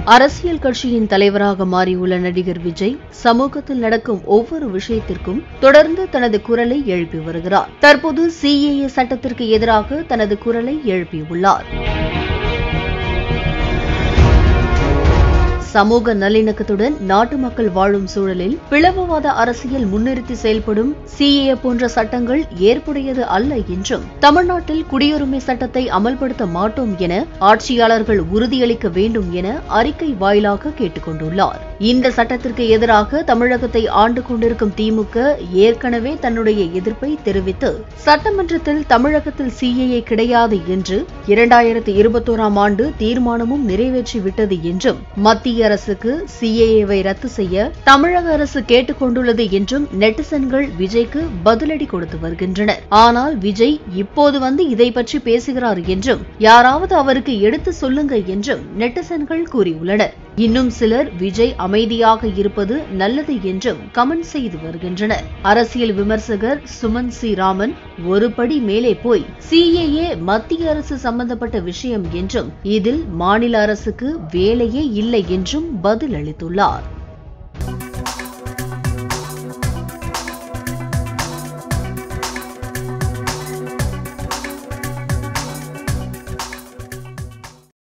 அரசியல் கட்சியின் தலைவராக மாறியுள்ள நடிகர் விஜய் சமூகத்தில் நடக்கும் ஒவ்வொரு விஷயத்திற்கும் தொடர்ந்து தனது குரலை எழுப்பி வருகிறார். தற்போது CAA சட்டத்திற்கு எதிராக தனது குரலை எழுப்பியுள்ளார். சமூக நல்லிணக்கத்துடன் நாட்டு மக்கள் வாழும் சூழலில் பிளவுவாத அரசியல் முன்னிறுத்தி செயல்படும் CAA போன்ற சட்டங்கள் ஏற்புடையது அல்ல என்றும், தமிழ்நாட்டில் குடியுரிமை சட்டத்தை அமல்படுத்த மாட்டோம் என ஆட்சியாளர்கள் உறுதியளிக்க வேண்டும் என அறிக்கை வாயிலாக கேட்டுக் கொண்டுள்ளார். இந்த சட்டத்திற்கு எதிராக தமிழகத்தை ஆண்டு கொண்டிருக்கும் திமுக ஏற்கனவே தன்னுடைய எதிர்ப்பை தெரிவித்து சட்டமன்றத்தில் தமிழகத்தில் CAA கிடையாது என்று 2021ஆம் ஆண்டு தீர்மானமும் நிறைவேற்றிவிட்டது என்றும், மத்திய அரசுக்கு CAA-வை ரத்து செய்ய தமிழக அரசு கேட்டுக் கொண்டுள்ளது என்றும் நெட்டிசன்கள் விஜய்க்கு பதிலடி கொடுத்து வருகின்றனர். ஆனால் விஜய் இப்போது வந்து இதை பற்றி பேசுகிறார் என்றும், யாராவது அவருக்கு எடுத்து சொல்லுங்க என்றும் நெட்டிசன்கள் கூறியுள்ளனர். இன்னும் சிலர் விஜய் அமைதியாக இருப்பது நல்லது என்றும் கமெண்ட் செய்து வருகின்றனர். அரசியல் விமர்சகர் சுமன் சி ராமன் ஒரு படி மேலே போய் CAA மத்திய அரசு சம்பந்தப்பட்ட விஷயம் என்றும், இதில் மாநில அரசுக்கு வேலையே இல்லை என்றும் பதிலளித்துள்ளார்.